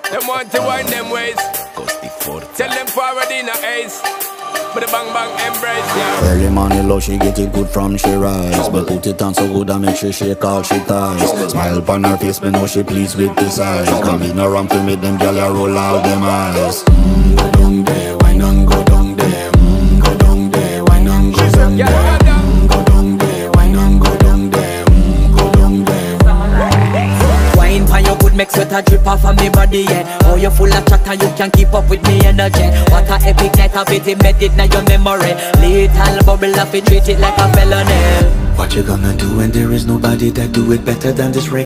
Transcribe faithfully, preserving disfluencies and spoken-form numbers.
Them want to wind them ways. Tell them forward in a ace. But the bang bang embrace, yeah. Early money low, she get it good from she rise. But put it on so good I make she shake all she ties. Smile upon her face, me know she pleased with this eyes. Come in around to make them gyal a roll out them eyes. Mm, go down there, why not go down there? Mm, go down there, why not go down there? Mm, go down there, why not go down there? Mm, go down there. Wine for your good make sweat a drip off of me body, yeah. Oh, you full of chatter, you can keep up with me energy. What a epic night of it, embedded in your memory. Little bubble up, it treat it like a felony. What you gonna do when there is nobody that do it better than this record?